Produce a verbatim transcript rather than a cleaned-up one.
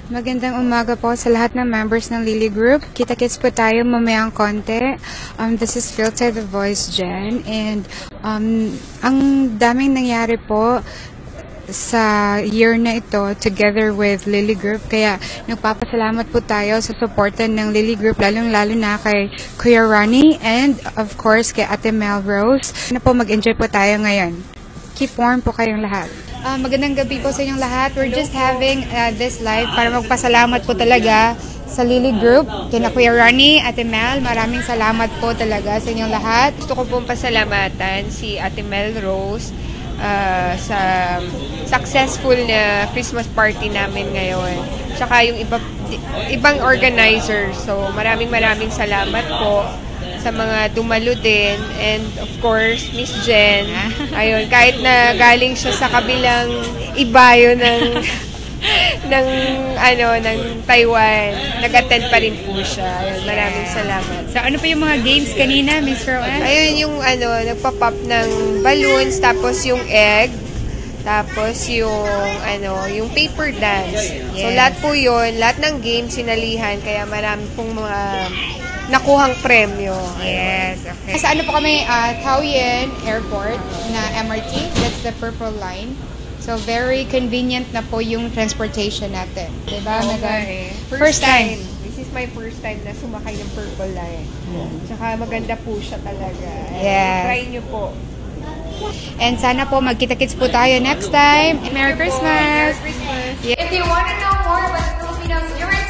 Magandang umaga po sa lahat ng members ng Lily Group. Kita-kits po tayo mamayang konti. Um, this is Filter the Voice Jen. And um, ang daming nangyari po sa year na ito together with Lily Group. Kaya nagpapasalamat po tayo sa supportan ng Lily Group, lalong-lalo na kay Kuya Ronnie and of course kay Ate Melrose. Na po mag-enjoy po tayo ngayon. Keep warm po kayong lahat. Uh, magandang gabi po sa inyong lahat. We're just having uh, this live para magpasalamat po talaga sa Lily Group, kina Kuya Ronnie, Ate Mel. Maraming salamat po talaga sa inyong lahat. Gusto ko pong pasalamatan si Ate Melrose uh, sa successful na Christmas party namin ngayon. Tsaka yung iba, ibang organizers. So maraming maraming salamat po sa mga dumalo din, and of course Miss Jen, ayun, kahit na galing siya sa kabilang ibayo ng ng ano ng Taiwan, nag-attend pa rin po siya. Ayun, maraming salamat. So ano pa yung mga games kanina, Miss Rowan? Ayun, yung ano, nagpa-pop ng balloons, tapos yung egg, tapos yung ano, yung paper dance. Yes. So lahat po yun, lahat ng games sinalihan, kaya marami pong mga nakuhang premyo. Yes, okay. Sa ano po kami, uh, Taoyuan Airport na M R T, that's the purple line. So very convenient na po yung transportation natin. Diba? Okay. First, first time. time. This is my first time na sumakay ng purple line. Hmm. Tsaka maganda po siya talaga. Yes. Try nyo po. And sana po magkita-kits po tayo next time. Merry Christmas! Merry Christmas! Yeah. If you want to know more about Filipinos, you're